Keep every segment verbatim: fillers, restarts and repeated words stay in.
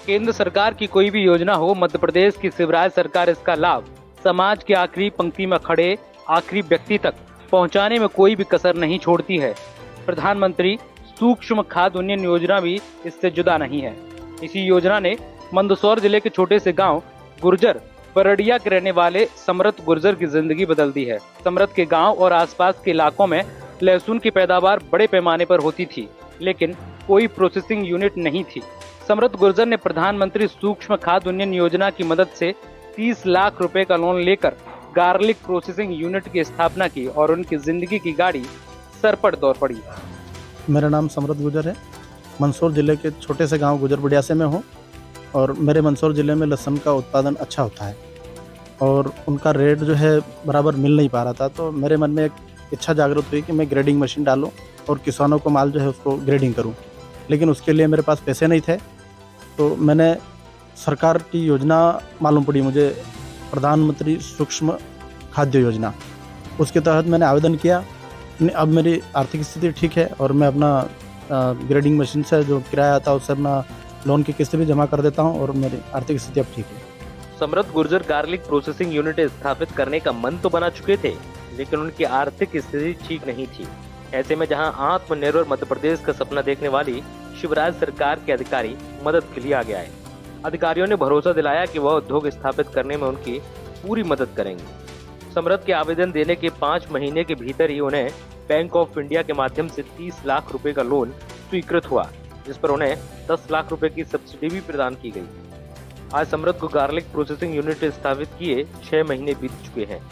केंद्र सरकार की कोई भी योजना हो, मध्य प्रदेश की शिवराज सरकार इसका लाभ समाज की आखिरी पंक्ति में खड़े आखिरी व्यक्ति तक पहुंचाने में कोई भी कसर नहीं छोड़ती है। प्रधानमंत्री सूक्ष्म खाद उन्नयन योजना भी इससे जुदा नहीं है। इसी योजना ने मंदसौर जिले के छोटे से गांव गुर्जर बरडिया के रहने वाले समरत गुर्जर की जिंदगी बदल दी है। समरत के गांव और आसपास के इलाकों में लहसुन की पैदावार बड़े पैमाने पर होती थी, लेकिन कोई प्रोसेसिंग यूनिट नहीं थी। समरत गुर्जर ने प्रधानमंत्री सूक्ष्म खाद उन्नयन योजना की मदद से तीस लाख रुपए का लोन लेकर गार्लिक प्रोसेसिंग यूनिट की स्थापना की और उनकी जिंदगी की गाड़ी सर पर दौड़ पड़ी। मेरा नाम समरत गुर्जर है। मंदसौर जिले के छोटे से गांव गुर्जर बड़िया से मैं हूं और मेरे मंदसौर जिले में लहसुन का उत्पादन अच्छा होता है और उनका रेट जो है बराबर मिल नहीं पा रहा था। तो मेरे मन में एक इच्छा जागृत हुई कि मैं ग्रेडिंग मशीन डालूं और किसानों को माल जो है उसको ग्रेडिंग करूं, लेकिन उसके लिए मेरे पास पैसे नहीं थे। तो मैंने सरकार की योजना मालूम पड़ी मुझे, प्रधानमंत्री सूक्ष्म खाद्य योजना, उसके तहत मैंने आवेदन किया। अब मेरी आर्थिक स्थिति ठीक है और मैं अपना ग्रेडिंग मशीन से जो किराया आता है उससे अपना लोन की किस्त भी जमा कर देता हूं और मेरी आर्थिक स्थिति अब ठीक है। Samrat Gurjar garlic processing unit स्थापित करने का मन तो बना चुके थे, लेकिन उनकी आर्थिक स्थिति ठीक नहीं थी। ऐसे में जहां आत्मनिर्भर मध्य प्रदेश का सपना देखने वाली शिवराज सरकार के अधिकारी मदद के लिए आगे आए। अधिकारियों ने भरोसा दिलाया कि वह उद्योग स्थापित करने में उनकी पूरी मदद करेंगे। समरत के आवेदन देने के पाँच महीने के भीतर ही उन्हें बैंक ऑफ इंडिया के माध्यम से तीस लाख रुपए का लोन स्वीकृत हुआ, जिस पर उन्हें दस लाख रुपए की सब्सिडी भी प्रदान की गई। आज समरत को गार्लिक प्रोसेसिंग यूनिट स्थापित किए छह महीने बीत चुके हैं।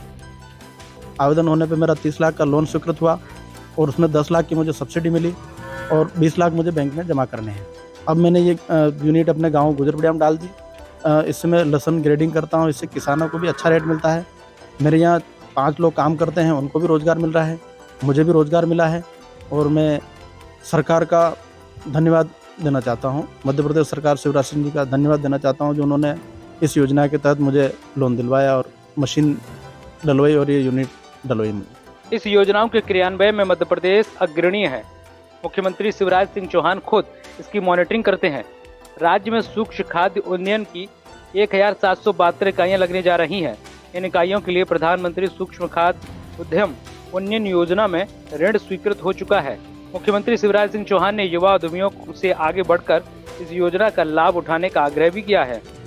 आवेदन होने पे मेरा तीस लाख का लोन स्वीकृत हुआ और उसमें दस लाख की मुझे सब्सिडी मिली और बीस लाख मुझे बैंक में जमा करने हैं। अब मैंने ये यूनिट अपने गांव गुजरबड़िया में डाल दी। इससे मैं लहसुन ग्रेडिंग करता हूं, इससे किसानों को भी अच्छा रेट मिलता है। मेरे यहाँ पाँच लोग काम करते हैं, उनको भी रोज़गार मिल रहा है, मुझे भी रोज़गार मिला है और मैं सरकार का धन्यवाद देना चाहता हूं। मध्य प्रदेश सरकार शिवराज सिंह जी का धन्यवाद देना चाहता हूं जो उन्होंने इस योजना के तहत मुझे लोन दिलवाया और मशीन डलवाई और ये यूनिट डलवाई मुझे। इस योजनाओं के क्रियान्वयन में मध्य प्रदेश अग्रणीय है। मुख्यमंत्री शिवराज सिंह चौहान खुद इसकी मॉनिटरिंग करते हैं। राज्य में सूक्ष्म खाद्य उन्नयन की एक हजार सात सौ बहत्तर इकाइयाँ लगने जा रही हैं। इन इकाइयों के लिए प्रधानमंत्री सूक्ष्म खाद्य उद्यम उन्नयन योजना में ऋण स्वीकृत हो चुका है। मुख्यमंत्री शिवराज सिंह चौहान ने युवा उद्यमियों से आगे बढ़कर इस योजना का लाभ उठाने का आग्रह भी किया है।